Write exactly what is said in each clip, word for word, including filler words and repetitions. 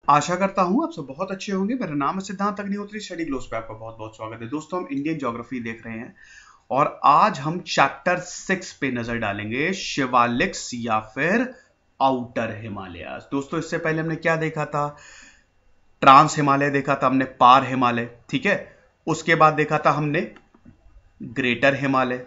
आशा करता हूं आप सब बहुत अच्छे होंगे। मेरा नाम है सिद्धांत अग्निहोत्री। स्टडी ग्लोस पे आपका बहुत बहुत स्वागत है। दोस्तों, हम इंडियन ज्योग्राफी देख रहे हैं और आज हम चैप्टर सिक्स पे नजर डालेंगे, शिवालिक्स या फिर आउटर हिमालयाज। दोस्तों, इससे पहले हमने क्या देखा था? ट्रांस हिमालय देखा था हमने, पार हिमालय, ठीक है। उसके बाद देखा था हमने ग्रेटर हिमालय,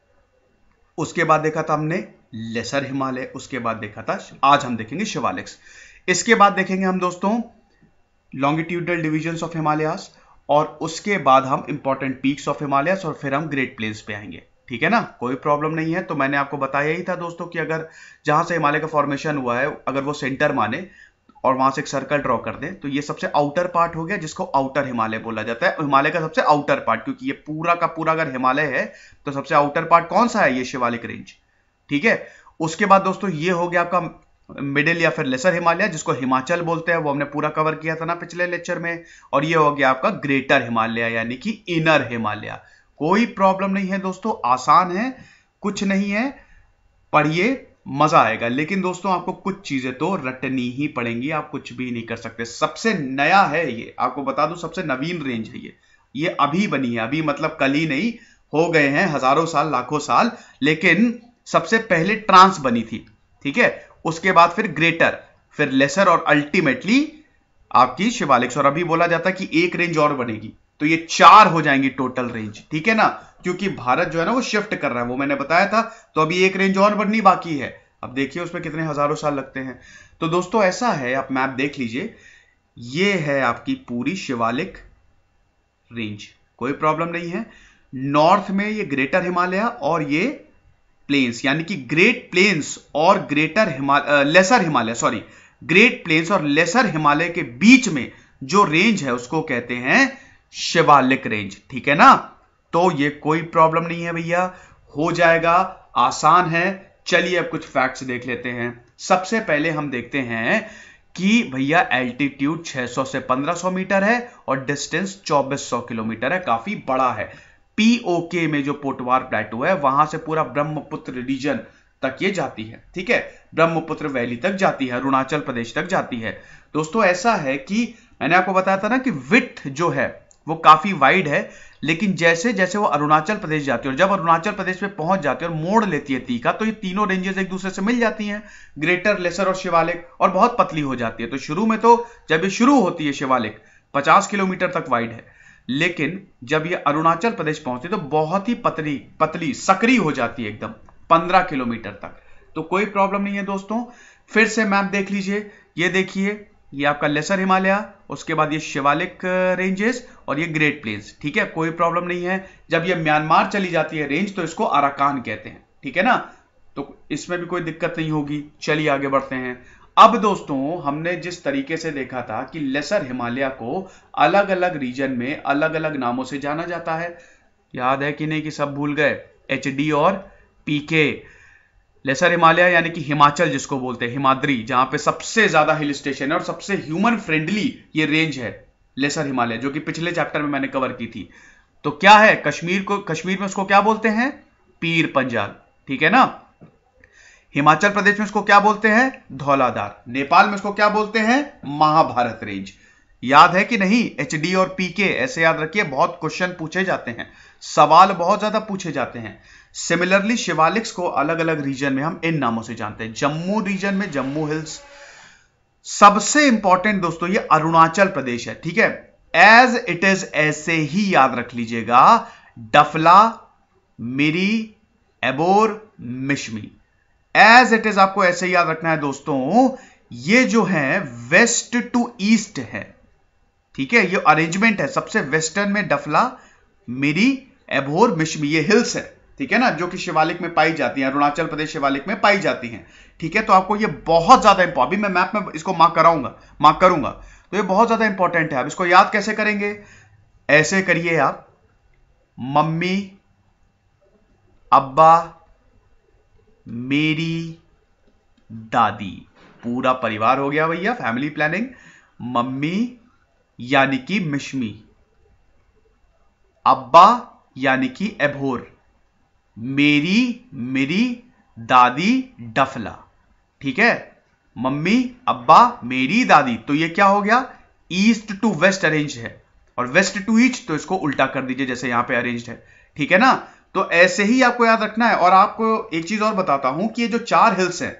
उसके बाद देखा था हमने लेसर हिमालय, उसके बाद देखा था, आज हम देखेंगे शिवालिक्स। इसके बाद देखेंगे हम दोस्तों लॉन्गिट्यूडनल डिविजन्स ऑफ हिमालयास, और उसके बाद हम इंपॉर्टेंट पीक्स ऑफ हिमालयास, और फिर हम ग्रेट प्लेन्स पे आएंगे। ठीक है ना, कोई प्रॉब्लम नहीं है। तो मैंने आपको बताया ही था दोस्तों कि अगर जहां से हिमालय का फॉर्मेशन हुआ है, अगर वो सेंटर माने और वहां से एक सर्कल ड्रॉ कर दें, तो ये सबसे आउटर पार्ट हो गया, जिसको आउटर हिमालय बोला जाता है। हिमालय का सबसे आउटर पार्ट, क्योंकि ये पूरा का पूरा अगर हिमालय है तो सबसे आउटर पार्ट कौन सा है? ये शिवालिक रेंज। ठीक है। उसके बाद दोस्तों ये हो गया आपका मिडिल या फिर लेसर हिमालय, जिसको हिमाचल बोलते हैं, वो हमने पूरा कवर किया था ना पिछले लेक्चर में। और ये हो गया आपका ग्रेटर हिमालय यानी कि इनर हिमालय। कोई प्रॉब्लम नहीं है दोस्तों, आसान है, कुछ नहीं है, पढ़िए, मजा आएगा। लेकिन दोस्तों आपको कुछ चीजें तो रटनी ही पड़ेंगी, आप कुछ भी नहीं कर सकते। सबसे नया है ये, आपको बता दूं, सबसे नवीन रेंज है ये ये अभी बनी है, अभी मतलब कल ही नहीं, हो गए हैं हजारों साल, लाखों साल, लेकिन सबसे पहले ट्रांस बनी थी। ठीक है। उसके बाद फिर ग्रेटर, फिर लेसर, और अल्टीमेटली आपकी शिवालिक्स। और अभी बोला जाता है कि एक रेंज और बनेगी, तो ये चार हो जाएंगी टोटल रेंज। ठीक है ना, क्योंकि भारत जो है ना वो शिफ्ट कर रहा है, वो मैंने बताया था। तो अभी एक रेंज और बननी बाकी है। अब देखिए उसमें कितने हजारों साल लगते हैं। तो दोस्तों ऐसा है, आप मैप देख लीजिए, ये है आपकी पूरी शिवालिक रेंज, कोई प्रॉब्लम नहीं है। नॉर्थ में ये ग्रेटर हिमालय और ये प्लेन्स, यानी कि ग्रेट प्लेन्स और greater Himalaya, lesser Himalaya, sorry, great plains और लेसर हिमालय के बीच में जो रेंज है उसको कहते हैं शिवालिक रेंज। ठीक है ना, तो ये कोई प्रॉब्लम नहीं है भैया, हो जाएगा, आसान है। चलिए अब कुछ फैक्ट्स देख लेते हैं। सबसे पहले हम देखते हैं कि भैया एल्टीट्यूड छह सौ से पंद्रह सौ मीटर है और डिस्टेंस चौबीस सौ किलोमीटर है, काफी बड़ा है। पीओके में जो पोटवार प्लेटो है, वहां से पूरा ब्रह्मपुत्र रीजन तक ये जाती है। ठीक है, ब्रह्मपुत्र वैली तक जाती है, अरुणाचल प्रदेश तक जाती है। दोस्तों ऐसा है कि मैंने आपको बताया था ना कि विड्थ जो है वो काफी वाइड है, लेकिन जैसे जैसे वो अरुणाचल प्रदेश जाती है और जब अरुणाचल प्रदेश पे पहुंच जाती है और मोड़ लेती है तीखा, तो ये तीनों रेंजेस एक दूसरे से मिल जाती हैं, ग्रेटर, लेसर और शिवालिक, और बहुत पतली हो जाती है। तो शुरू में तो जब ये शुरू होती है शिवालिक पचास किलोमीटर तक वाइड है, लेकिन जब ये अरुणाचल प्रदेश पहुंचती है तो बहुत ही पतली पतली सकरी हो जाती है, एकदम पंद्रह किलोमीटर तक। तो कोई प्रॉब्लम नहीं है दोस्तों। फिर से मैप देख लीजिए, ये देखिए, ये आपका लेसर हिमालय, उसके बाद ये शिवालिक रेंजेस और ये ग्रेट प्लेन्स। ठीक है, कोई प्रॉब्लम नहीं है। जब ये म्यांमार चली जाती है रेंज तो इसको अराकान कहते हैं। ठीक है ना, तो इसमें भी कोई दिक्कत नहीं होगी। चलिए आगे बढ़ते हैं। अब दोस्तों हमने जिस तरीके से देखा था कि लेसर हिमालय को अलग अलग रीजन में अलग अलग नामों से जाना जाता है, याद है कि नहीं कि सब भूल गए? एच डी और पीके। लेसर हिमालय यानी कि हिमाचल जिसको बोलते हैं, हिमाद्री, जहां पे सबसे ज्यादा हिल स्टेशन है और सबसे ह्यूमन फ्रेंडली ये रेंज है लेसर हिमालय, जो कि पिछले चैप्टर में मैंने कवर की थी। तो क्या है, कश्मीर को, कश्मीर में उसको क्या बोलते हैं? पीर पंजाल। ठीक है ना। हिमाचल प्रदेश में इसको क्या बोलते हैं? धौलाधार। नेपाल में इसको क्या बोलते हैं? महाभारत रेंज। याद है कि नहीं? एच डी और पीके ऐसे याद रखिए, बहुत क्वेश्चन पूछे जाते हैं, सवाल बहुत ज्यादा पूछे जाते हैं। सिमिलरली शिवालिक्स को अलग अलग रीजन में हम इन नामों से जानते हैं। जम्मू रीजन में जम्मू हिल्स, सबसे इंपॉर्टेंट दोस्तों ये अरुणाचल प्रदेश है। ठीक है, एज इट इज ऐसे ही याद रख लीजिएगा, Dafla, Miri, Abor, Mishmi, as it is आपको ऐसे ही याद रखना है दोस्तों। ये जो है वेस्ट टू ईस्ट है। ठीक है, ये अरेंजमेंट है, सबसे वेस्टर्न में डफला, मिरी, एबोर, मिशमी, ये हिल्स है। ठीक है ना, जो कि शिवालिक में पाई जाती है, अरुणाचल प्रदेश शिवालिक में पाई जाती हैं। ठीक है, तो आपको ये बहुत ज्यादा इंपॉर्टेंट, अभी मैं मैप में इसको मार्क कराऊंगा, मार्क करूंगा, तो ये बहुत ज्यादा इंपॉर्टेंट है। आप इसको याद कैसे करेंगे? ऐसे करिए आप, मम्मी, अब्बा, मेरी दादी, पूरा परिवार हो गया भैया, फैमिली प्लानिंग। मम्मी यानी कि मिशमी, अब्बा यानी कि एबोर, मेरी, मेरी दादी, डफला। ठीक है, मम्मी, अब्बा, मेरी दादी। तो ये क्या हो गया, ईस्ट टू वेस्ट अरेंज है, और वेस्ट टू ईस्ट, तो इसको उल्टा कर दीजिए जैसे यहां पे अरेंज है, ठीक है ना। तो ऐसे ही आपको याद रखना है। और आपको एक चीज और बताता हूं कि ये जो चार हिल्स हैं,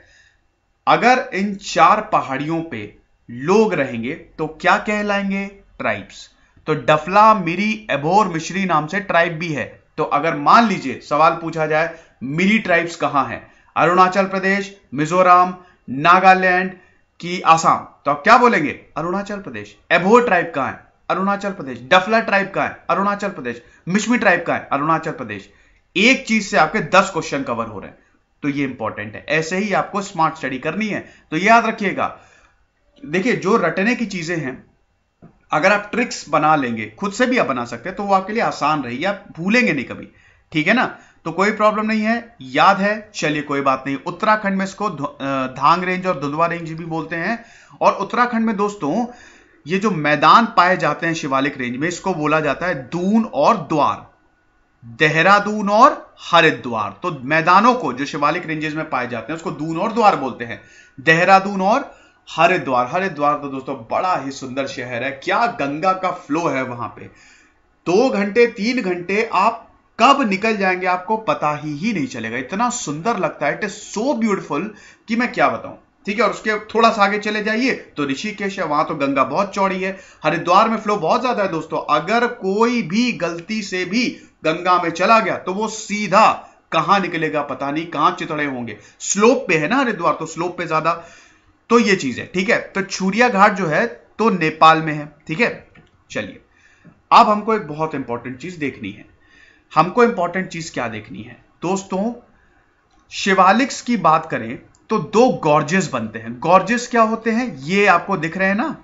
अगर इन चार पहाड़ियों पे लोग रहेंगे तो क्या कहलाएंगे, ट्राइब्स। तो डफला, मिरी, एबोर, मिश्री नाम से ट्राइब भी है। तो अगर मान लीजिए सवाल पूछा जाए मिरी ट्राइब्स कहां है, अरुणाचल प्रदेश, मिजोरम, नागालैंड की आसाम, तो आप क्या बोलेंगे, अरुणाचल प्रदेश। एबोर ट्राइब कहां है, अरुणाचल प्रदेश। डफला ट्राइब कहां है, अरुणाचल प्रदेश। मिश्मी ट्राइब कहां है, अरुणाचल प्रदेश। एक चीज से आपके दस क्वेश्चन कवर हो रहे हैं, तो ये इंपॉर्टेंट है। ऐसे ही आपको स्मार्ट स्टडी करनी है, तो ये याद रखिएगा। देखिए, जो रटने की चीजें हैं, अगर आप ट्रिक्स बना लेंगे, खुद से भी आप बना सकते हैं, तो वो आपके लिए आसान रहेगी, आप भूलेंगे नहीं कभी, ठीक है ना। तो कोई प्रॉब्लम नहीं है, याद है, चलिए कोई बात नहीं। उत्तराखंड में इसको धांग रेंज और दुधवा रेंज भी बोलते हैं। और उत्तराखंड में दोस्तों ये जो मैदान पाए जाते हैं शिवालिक रेंज में, इसको बोला जाता है दून और द्वार, देहरादून और हरिद्वार। तो मैदानों को जो शिवालिक रेंजेस में पाए जाते हैं उसको दून और द्वार बोलते हैं, देहरादून और हरिद्वार। हरिद्वार तो दोस्तों बड़ा ही सुंदर शहर है, क्या गंगा का फ्लो है वहां पे। दो घंटे तीन घंटे आप कब निकल जाएंगे आपको पता ही ही नहीं चलेगा, इतना सुंदर लगता है, इट इज सो ब्यूटीफुल कि मैं क्या बताऊं, ठीक है। और उसके थोड़ा सा आगे चले जाइए तो ऋषिकेश है, वहां तो गंगा बहुत चौड़ी है। हरिद्वार में फ्लो बहुत ज्यादा है दोस्तों, अगर कोई भी गलती से भी गंगा में चला गया तो वो सीधा कहां निकलेगा पता नहीं, कहां चितड़े होंगे। स्लोप पे है ना हरिद्वार, तो स्लोप पे ज्यादा, तो ये चीज है, ठीक है। तो छुरिया घाट जो है तो नेपाल में है, ठीक है। चलिए, अब हमको एक बहुत इंपॉर्टेंट चीज देखनी है। हमको इंपॉर्टेंट चीज क्या देखनी है दोस्तों, शिवालिक्स की बात करें तो दो गॉर्जेस बनते हैं। गॉर्जेस क्या होते हैं, ये आपको दिख रहे हैं ना,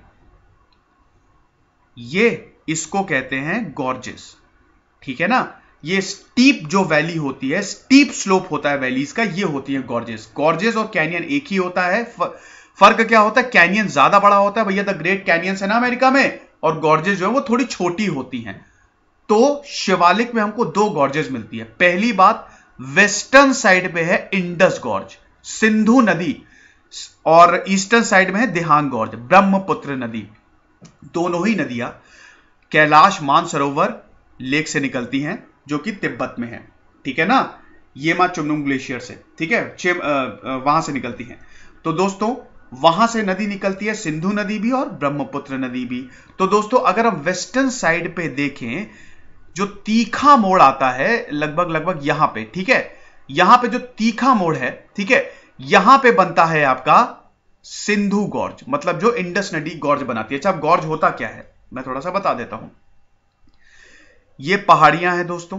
ये इसको कहते हैं गॉर्जेस, ठीक है ना। ये स्टीप जो वैली होती है, स्टीप स्लोप होता है वैलीज का, ये होती है गॉर्जेस। गॉर्जेस और कैनियन एक ही होता है, फर्क क्या होता है, कैनियन ज्यादा बड़ा होता है भैया, द ग्रेट कैनियंस है ना अमेरिका में, और गॉर्जेस जो है वो थोड़ी छोटी होती हैं। तो शिवालिक में हमको दो गॉर्जेस मिलती है। पहली बात, वेस्टर्न साइड पे है इंडस गॉर्ज, सिंधु नदी, और ईस्टर्न साइड में है दिहांग गॉर्ज, ब्रह्मपुत्र नदी। दोनों ही नदियां कैलाश मानसरोवर लेक से निकलती हैं, जो कि तिब्बत में है, ठीक है ना, येमा चुमनुंग ग्लेशियर से, ठीक है, वहां से निकलती हैं। तो दोस्तों वहां से नदी निकलती है, सिंधु नदी भी और ब्रह्मपुत्र नदी भी। तो दोस्तों अगर हम वेस्टर्न साइड पे देखें, जो तीखा मोड़ आता है लगभग लगभग यहां पे, ठीक है, यहां पे जो तीखा मोड़ है, ठीक है, यहां पे बनता है आपका सिंधु गॉर्ज, मतलब जो इंडस नदी गॉर्ज बनाती है। अच्छा, अब गॉर्ज होता क्या है मैं थोड़ा सा बता देता हूं। ये पहाड़ियां हैं दोस्तों,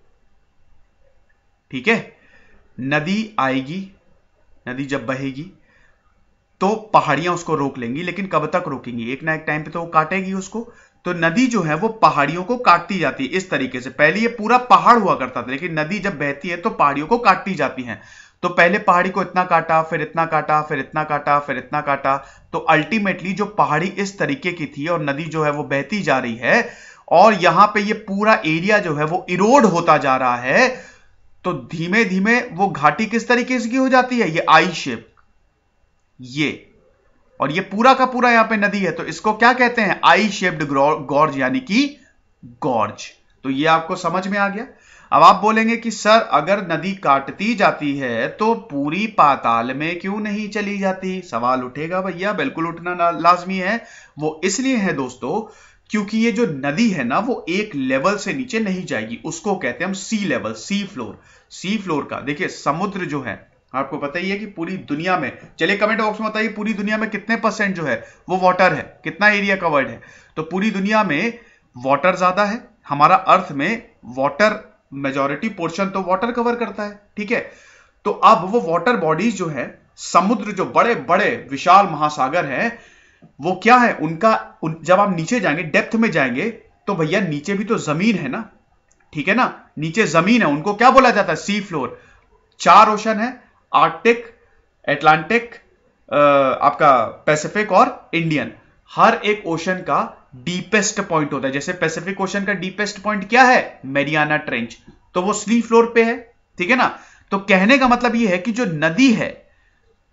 ठीक है, नदी आएगी, नदी जब बहेगी तो पहाड़ियां उसको रोक लेंगी, लेकिन कब तक रोकेंगी, एक ना एक टाइम पे तो वो काटेगी उसको। तो नदी जो है वो पहाड़ियों को काटती जाती है इस तरीके से। पहले ये पूरा पहाड़ हुआ करता था, लेकिन नदी जब बहती है तो पहाड़ियों को काटती जाती है। तो पहले पहाड़ी को इतना काटा, फिर इतना काटा, फिर इतना काटा, फिर इतना काटा, तो अल्टीमेटली जो पहाड़ी इस तरीके की थी और नदी जो है वो बहती जा रही है, और यहां पे ये पूरा एरिया जो है वो इरोड होता जा रहा है। तो धीमे धीमे वो घाटी किस तरीके की हो जाती है, ये आई शेप, ये, और ये पूरा का पूरा यहां पे नदी है, तो इसको क्या कहते हैं, आई शेप्ड गॉर्ज, यानी कि गॉर्ज। तो ये आपको समझ में आ गया। अब आप बोलेंगे कि सर अगर नदी काटती जाती है तो पूरी पाताल में क्यों नहीं चली जाती, सवाल उठेगा भैया, बिल्कुल उठना लाजमी है। वो इसलिए है दोस्तों क्योंकि ये जो नदी है ना वो एक लेवल से नीचे नहीं जाएगी, उसको कहते हैं हम sea level, sea floor. Sea floor का देखिए, समुद्र जो है आपको पता ही है कि पूरी दुनिया में, चलिए कमेंट बॉक्स में बताइए पूरी दुनिया में कितने परसेंट जो है वो वाटर है, कितना एरिया कवर्ड है। तो पूरी दुनिया में वाटर ज्यादा है, हमारा अर्थ में वाटर मेजॉरिटी पोर्शन तो वाटर कवर करता है, ठीक है। तो अब वो वाटर बॉडीज जो है, समुद्र जो बड़े बड़े विशाल महासागर हैं, वो क्या है उनका, उन, जब आप नीचे जाएंगे, डेप्थ में जाएंगे, तो भैया नीचे भी तो जमीन है ना, ठीक है ना, नीचे जमीन है, उनको क्या बोला जाता है, सी फ्लोर। चार ओशन है, आर्कटिक, अटलांटिक, आपका पैसिफिक और इंडियन। हर एक ओशन का डीपेस्ट पॉइंट होता है, जैसे पैसिफिक ओशन का डीपेस्ट पॉइंट क्या है, मैरियाना ट्रेंच, तो वो सी फ्लोर पे है, ठीक है ना। तो कहने का मतलब ये है कि जो नदी है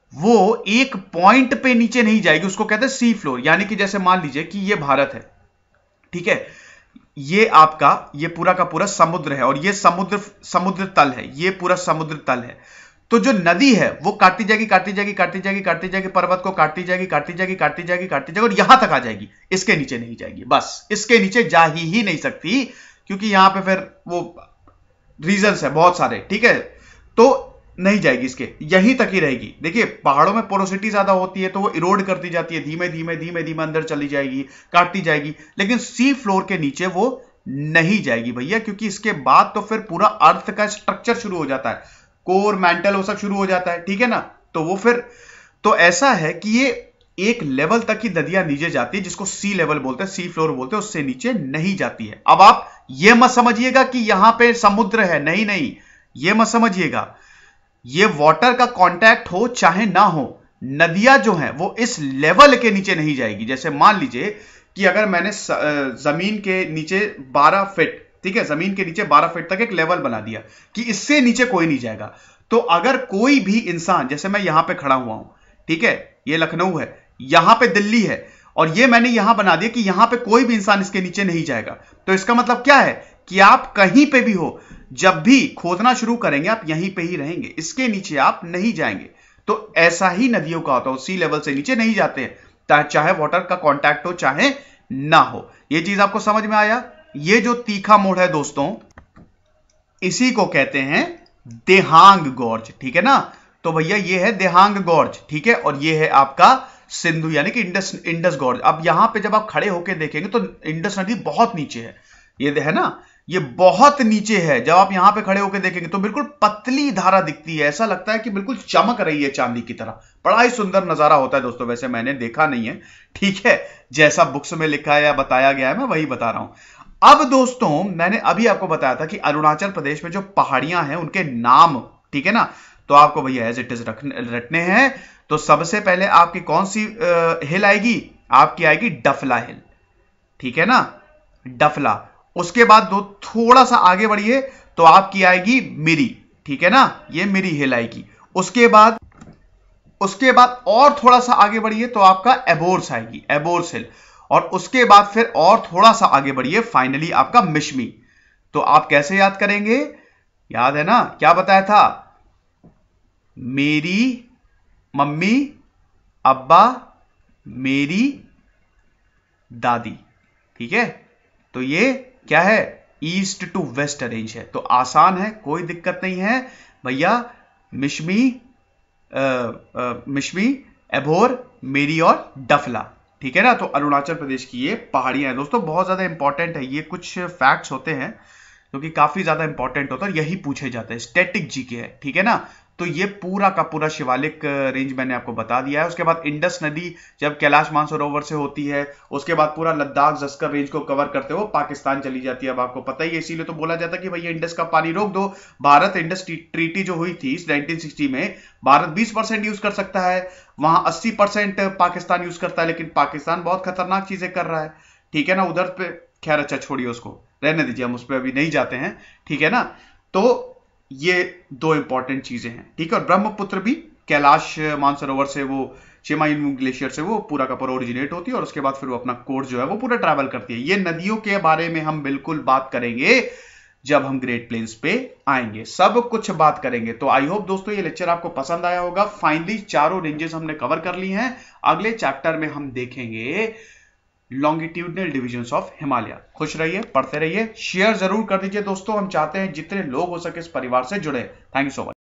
वो एक पॉइंट पे नीचे नहीं जाएगी, उसको कहते हैं सी फ्लोर। यानी कि जैसे मान लीजिए कि ये भारत है, ठीक है, ये आपका ये पूरा का पूरा समुद्र है और ये समुद्र समुद्र तल है, ये पूरा समुद्र तल है। तो जो नदी है वो काटती जाएगी काटती जाएगी काटती जाएगी काटती जाएगी, पर्वत को काटती जाएगी काटती जाएगी काटती जाएगी काटती जाएगी और यहां तक आ जाएगी, इसके नीचे नहीं जाएगी। बस इसके नीचे जा ही ही नहीं सकती, क्योंकि यहां पे फिर वो रीजंस है बहुत सारे, ठीक है, तो नहीं जाएगी, इसके यहीं तक ही रहेगी। देखिए पहाड़ों में पोरोसिटी ज्यादा होती है तो वो इरोड करती जाती है, धीमे धीमे धीमे धीमे अंदर चली जाएगी, काटती जाएगी, लेकिन सी फ्लोर के नीचे वो नहीं जाएगी भैया, क्योंकि इसके बाद तो फिर पूरा अर्थ का स्ट्रक्चर शुरू हो जाता है, कोर मैंटल वो सब शुरू हो जाता है, ठीक है ना। तो वो फिर तो ऐसा है कि ये एक लेवल तक ही नदियां नीचे जाती है, जिसको सी लेवल बोलते हैं, सी फ्लोर बोलते हैं, उससे नीचे नहीं जाती है। अब आप ये मत समझिएगा कि यहां पे समुद्र है, नहीं नहीं, ये मत समझिएगा। ये वाटर का कांटेक्ट हो चाहे ना हो, नदियां जो हैं वो इस लेवल के नीचे नहीं जाएगी। जैसे मान लीजिए कि अगर मैंने जमीन के नीचे बारह फीट, ठीक है, जमीन के नीचे बारह फीट तक एक लेवल बना दिया कि इससे नीचे कोई नहीं जाएगा, तो अगर कोई भी इंसान, जैसे मैं यहां पे खड़ा हुआ हूं, ठीक है, ये लखनऊ है, यहां पे दिल्ली है, और ये मैंने यहां बना दिया कि यहां पे कोई भी इंसान इसके नीचे नहीं जाएगा, तो इसका मतलब क्या है कि आप कहीं पे भी हो, जब भी खोदना शुरू करेंगे आप यहीं पे ही रहेंगे, इसके नीचे आप नहीं जाएंगे। तो ऐसा ही नदियों का होता है, सी लेवल से नीचे नहीं जाते हैं, चाहे वाटर का कांटेक्ट हो चाहे ना हो। यह चीज आपको समझ में आया? ये जो तीखा मोड़ है दोस्तों, इसी को कहते हैं देहांग गॉर्ज, ठीक है ना। तो भैया ये है देहांग गॉर्ज, ठीक है, और ये है आपका सिंधु यानी कि इंडस इंडस गॉर्ज। अब यहां पे जब आप खड़े होकर देखेंगे तो इंडस नदी बहुत नीचे है, ये है ना, ये बहुत नीचे है। जब आप यहां पे खड़े होकर देखेंगे तो बिल्कुल पतली धारा दिखती है, ऐसा लगता है कि बिल्कुल चमक रही है चांदी की तरह। बड़ा ही सुंदर नजारा होता है दोस्तों, वैसे मैंने देखा नहीं है, ठीक है, जैसा बुक्स में लिखा है या बताया गया है मैं वही बता रहा हूं। अब दोस्तों मैंने अभी आपको बताया था कि अरुणाचल प्रदेश में जो पहाड़ियां हैं उनके नाम, ठीक है ना, तो आपको भैया एज इट इज रटने हैं। तो सबसे पहले आपकी कौन सी हिल आएगी? आपकी आएगी डफला हिल, ठीक है ना, डफला। उसके बाद दो थोड़ा सा आगे बढ़िए तो आपकी आएगी मिरी, ठीक है ना, ये मिरी हिल आएगी। उसके बाद उसके बाद और थोड़ा सा आगे बढ़िए तो आपका एबोर्स आएगी, एबोर्स हिल। और उसके बाद फिर और थोड़ा सा आगे बढ़िए, फाइनली आपका मिश्मी। तो आप कैसे याद करेंगे? याद है ना, क्या बताया था? मेरी मम्मी, अब्बा, मेरी दादी, ठीक है। तो ये क्या है? ईस्ट टू वेस्ट अरेंज है, तो आसान है, कोई दिक्कत नहीं है भैया। मिश्मी, आ, आ, मिश्मी, एभोर, मेरी और डफला, ठीक है ना। तो अरुणाचल प्रदेश की ये पहाड़ियां हैं दोस्तों, बहुत ज्यादा इंपॉर्टेंट है। ये कुछ फैक्ट्स होते हैं जो कि काफी ज्यादा इंपॉर्टेंट होता है, यही पूछे जाते हैं, स्टैटिक जीके है, ठीक है ना। तो ये पूरा का पूरा शिवालिक रेंज मैंने आपको बता दिया है। उसके बाद इंडस नदी जब कैलाश मानसरोवर से होती है, उसके बाद पूरा लद्दाख जस्कर रेंज को कवर करते हुए पाकिस्तान चली जाती है। अब आपको पता ही है, इसीलिए तो बोला जाता है कि भैया इंडस का पानी रोक दो। भारत इंडस ट्रीटी जो हुई थी नाइनटीन सिक्सटी में, भारत बीस परसेंट यूज कर सकता है, वहां अस्सी परसेंट पाकिस्तान यूज करता है, लेकिन पाकिस्तान बहुत खतरनाक चीजें कर रहा है, ठीक है ना, उधर पे। खैर अच्छा छोड़िए, उसको रहने दीजिए, हम उस पर अभी नहीं जाते हैं, ठीक है ना। तो ये दो इंपॉर्टेंट चीजें हैं, ठीक है। और ब्रह्मपुत्र भी कैलाश मानसरोवर से, वो शेमायुन ग्लेशियर से वो पूरा का पूरा ओरिजिनेट होती है, और उसके बाद फिर वो अपना कोर्स जो है वो पूरा ट्रैवल करती है। ये नदियों के बारे में हम बिल्कुल बात करेंगे जब हम ग्रेट प्लेन्स पे आएंगे, सब कुछ बात करेंगे। तो आई होप दोस्तों ये लेक्चर आपको पसंद आया होगा। फाइनली चारों रेंजेस हमने कवर कर ली हैं। अगले चैप्टर में हम देखेंगे लॉन्गिट्यूडनल डिविजन्स ऑफ हिमालय। खुश रहिए, पढ़ते रहिए, शेयर जरूर कर दीजिए दोस्तों। हम चाहते हैं जितने लोग हो सके इस परिवार से जुड़े। Thank you so much.